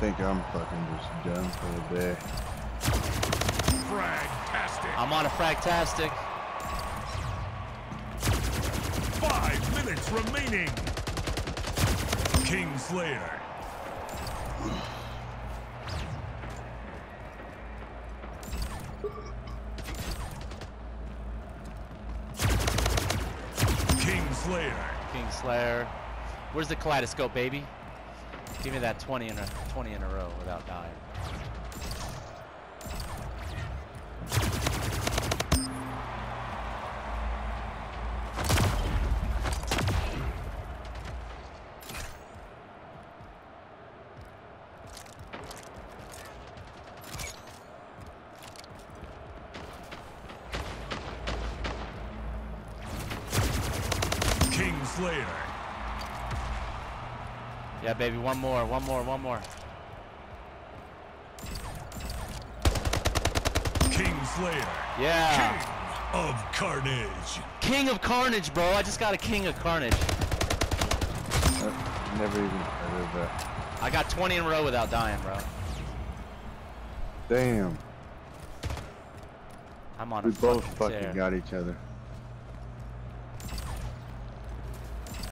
think I'm fucking just done for the day. Fragtastic. I'm on a fragtastic. 5 minutes remaining. Kingslayer. Kingslayer. Where's the kaleidoscope, baby? Give me that 20 in a row without dying. Kingslayer. Yeah, baby, one more. Kingslayer. Yeah. King of Carnage. King of Carnage, bro. I just got a King of Carnage. I've never even heard of that. I got 20 in a row without dying, bro. Damn. I'm on a We both fucking fucking tear. got each other.